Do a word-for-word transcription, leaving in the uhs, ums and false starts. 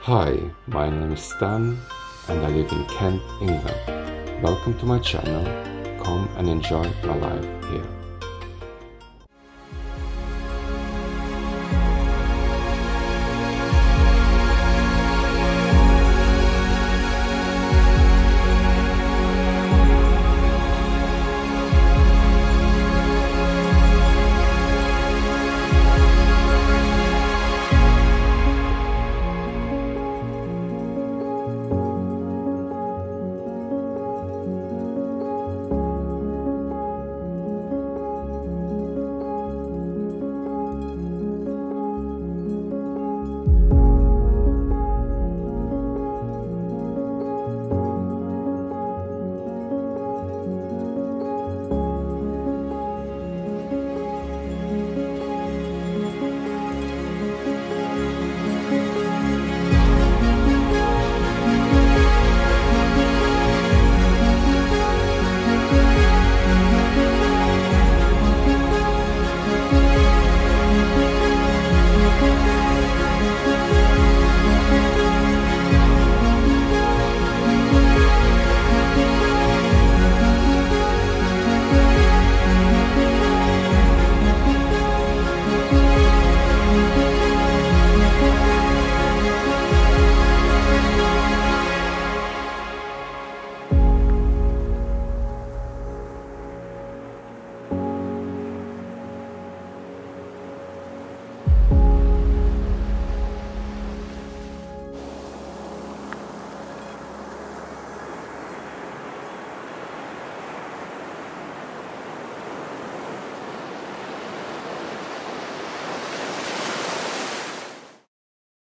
Hi, my name is Stan and I live in Kent, England. Welcome to my channel. Come and enjoy my life here.